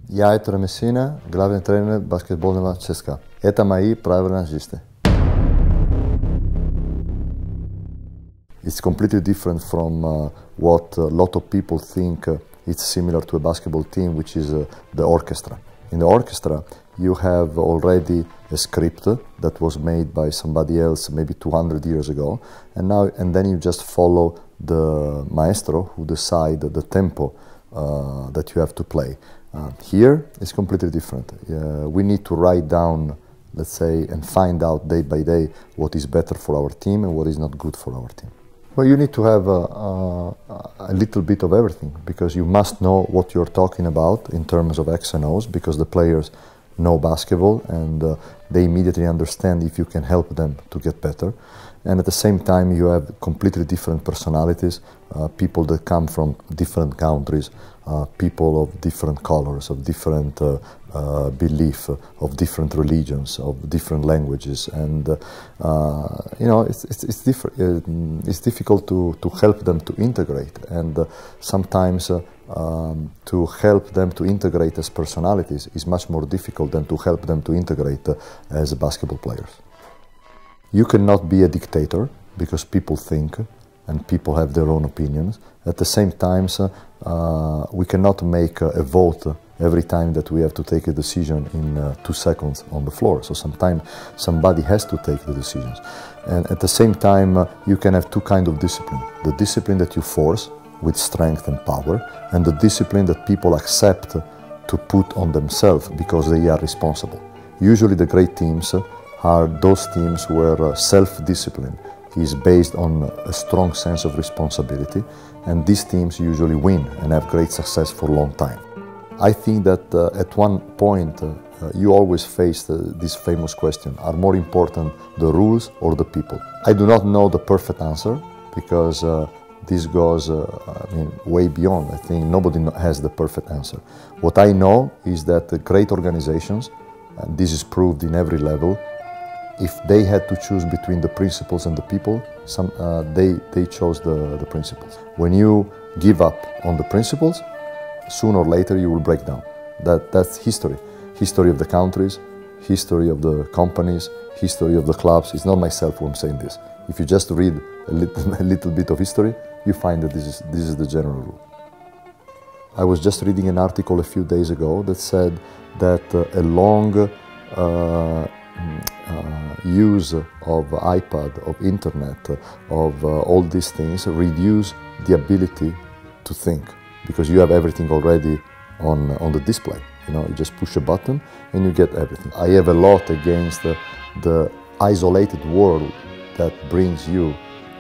Я Ettore Messina, главен тренер баскетбольного ЦСКА. Это мои правила жизни. It's completely different from what a lot of people think it's similar to a basketball team, which is the orchestra. In the orchestra, you have already a script that was made by somebody else maybe 200 years ago, and then you just follow the maestro who decide the tempo that you have to play. Here it's completely different. We need to write down, let's say, and find out day by day what is better for our team and what is not good for our team. Well, you need to have a little bit of everything, because you must know what you're talking about in terms of X and O's, because the players know basketball and they immediately understand if you can help them to get better. And at the same time, you have completely different personalities, people that come from different countries, people of different colors, of different belief, of different religions, of different languages, and you know, it's difficult to help them to integrate, and sometimes to help them to integrate as personalities is much more difficult than to help them to integrate as basketball players. You cannot be a dictator, because people think and people have their own opinions. At the same time, we cannot make a vote every time that we have to take a decision in 2 seconds on the floor. So sometimes somebody has to take the decisions. And at the same time, you can have two kinds of discipline. The discipline that you force with strength and power, and the discipline that people accept to put on themselves because they are responsible. Usually the great teams are those teams where self-discipline is based on a strong sense of responsibility, and these teams usually win and have great success for a long time. I think that at one point you always face this famous question: are more important the rules or the people? I do not know the perfect answer, because this goes way beyond. I think nobody has the perfect answer. What I know is that the great organizations, and this is proved in every level, if they had to choose between the principles and the people, they chose the principles. When you give up on the principles, sooner or later you will break down. That's history. History of the countries, history of the companies, history of the clubs. It's not myself who I'm saying this. If you just read a little bit of history, you find that this is the general rule. I was just reading an article a few days ago that said that a long use of iPad, of internet, of all these things reduce the ability to think, because you have everything already on the display. You know, you just push a button and you get everything. I have a lot against the isolated world that brings you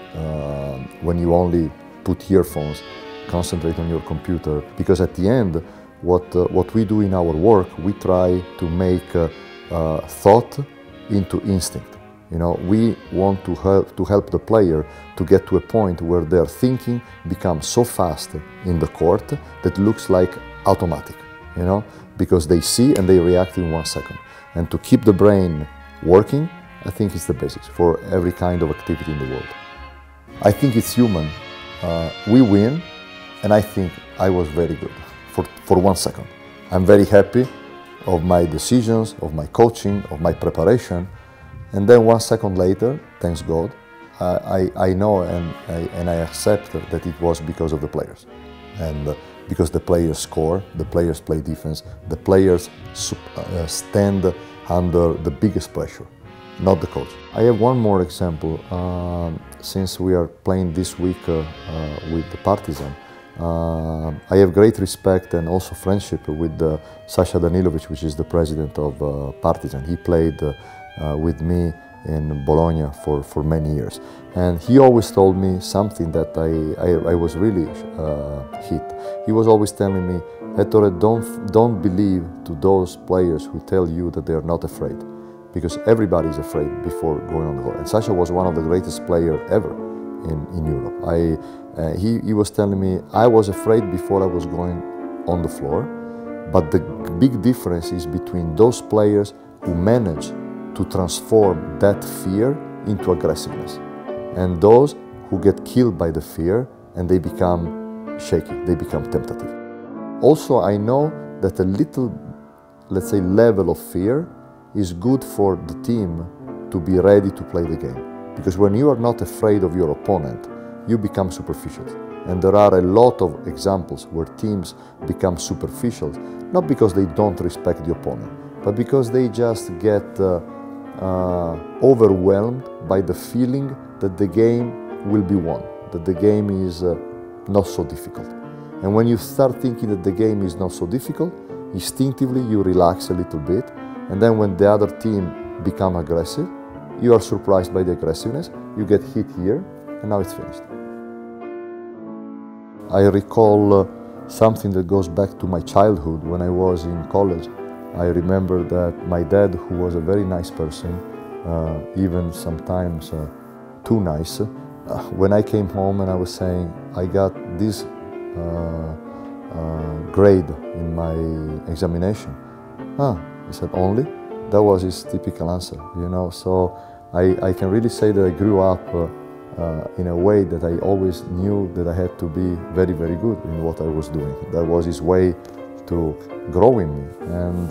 when you only put earphones, concentrate on your computer, because at the end, what we do in our work, we try to make thought into instinct. You know, we want to help the player to get to a point where their thinking becomes so fast in the court that looks like automatic, you know, because they see and they react in 1 second. And to keep the brain working, I think it's the basics for every kind of activity in the world. I think it's human. We win, and I think I was very good for 1 second. I'm very happy of my decisions, of my coaching, of my preparation, and then 1 second later, thanks God, I know and I accept that it was because of the players, and because the players score, the players play defense, the players stand under the biggest pressure, not the coach. I have one more example. Since we are playing this week with the Partizan, I have great respect and also friendship with Sasha Danilovic, which is the president of Partizan. He played with me in Bologna for many years, and he always told me something that I was really hit. He was always telling me, Ettore, don't believe to those players who tell you that they are not afraid, because everybody is afraid before going on the court. And Sasha was one of the greatest players ever in Europe. He was telling me, I was afraid before I was going on the floor, but the big difference is between those players who manage to transform that fear into aggressiveness, and those who get killed by the fear and they become shaky, they become tentative. Also, I know that a little, let's say, level of fear is good for the team to be ready to play the game. Because when you are not afraid of your opponent, you become superficial. And there are a lot of examples where teams become superficial, not because they don't respect the opponent, but because they just get overwhelmed by the feeling that the game will be won, that the game is not so difficult. And when you start thinking that the game is not so difficult, instinctively you relax a little bit, and then when the other team become aggressive, you are surprised by the aggressiveness, you get hit here, and now it's finished. I recall something that goes back to my childhood when I was in college. I remember that my dad, who was a very nice person, even sometimes too nice, when I came home and I was saying, I got this grade in my examination. He said, only? That was his typical answer, you know. So I can really say that I grew up in a way that I always knew that I had to be very, very good in what I was doing. That was his way to grow in me. And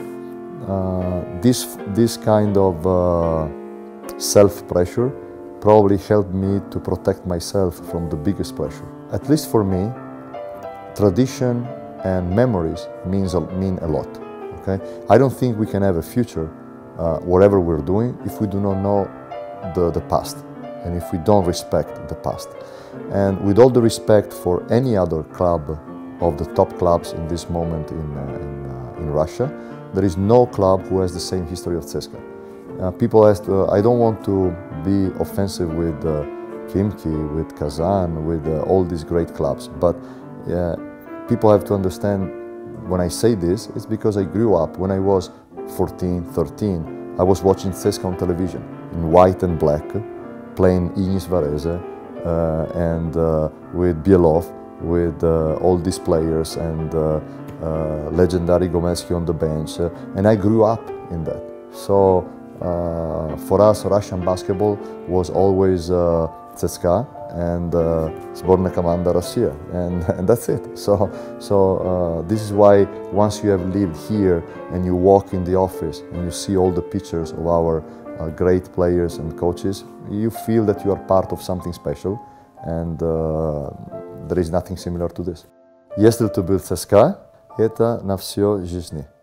this kind of self-pressure probably helped me to protect myself from the biggest pressure. At least for me, tradition and memories mean a lot. Okay? I don't think we can have a future, whatever we're doing, if we do not know the past and if we don't respect the past. And with all the respect for any other club of the top clubs in this moment in Russia, there is no club who has the same history of CSKA. People ask, I don't want to be offensive with Khimki, with Kazan, with all these great clubs, but people have to understand when I say this, it's because I grew up when I was 14, 13. I was watching CSKA on television in white and black, playing Ignis Varese and with Bielov, with all these players and legendary Gomelski on the bench, and I grew up in that. So for us, Russian basketball was always CSKA and Sborna Komanda Russia, and that's it. So this is why once you have lived here and you walk in the office and you see all the pictures of our great players and coaches, you feel that you are part of something special, and there is nothing similar to this. Если to build CSKA, это на всю жизнь.